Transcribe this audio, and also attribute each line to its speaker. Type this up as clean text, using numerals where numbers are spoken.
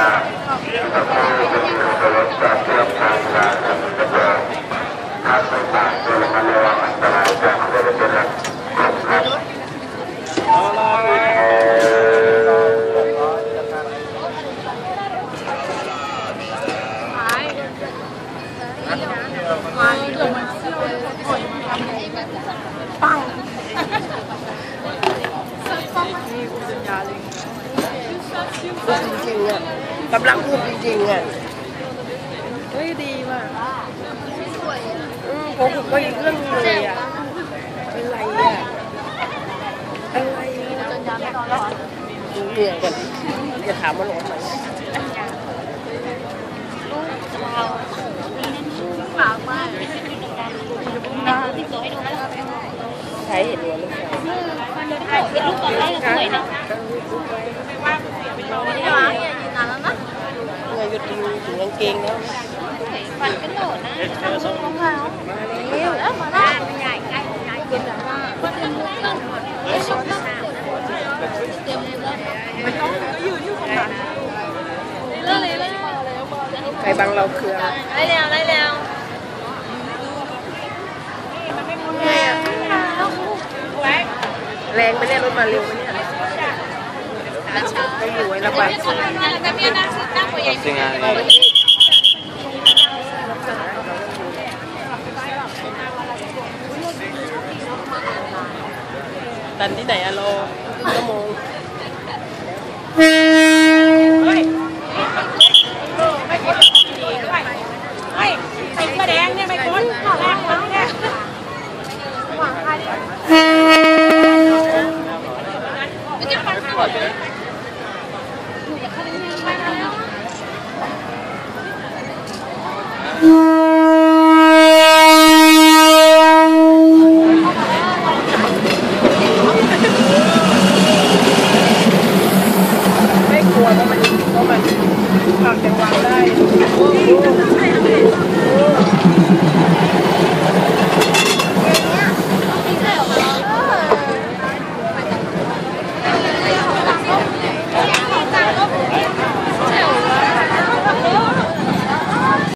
Speaker 1: ปังจริงๆอ่ะกำลังพูดจริงๆอ่ะเฮ้ยดีมากผมก็อีกเรื่องนึงเลยอ่ะอะไรอ่ะอะไรจนยามไม่นอนแล้วเหรอดูเรื่องก่อนจะถามมันร้อนไหมฝากมากใช้เห็นวันลูกถ่ายรูปตอนแรกสวยนะไม่ได้ว่ายืนนานแล้วนะเงยหยุดดูถึงกางเกงแล้วฟันก็โดดนะรองเท้ามาแล้วมาแล้วใหญ่ใกล้ใหญ่กินแบบว่าก็เต็มเลยเต็มเลยไม่ต้องยืนอยู่ตรงนั้นเลยใครบังเราคืออะไรได้แล้วแรงไปเนี่ยรถมาเร็วไปเนี่ยไม่อยู่ไว้ระบายตันที่ไหนอะโลชั่วโมงไม่พ้นดีด้วยไม่ใส่กระแดงเนี่ยไม่พ้นข้าวแรกแล้วเนี่ยหวังใครไม่จะฟังก่อน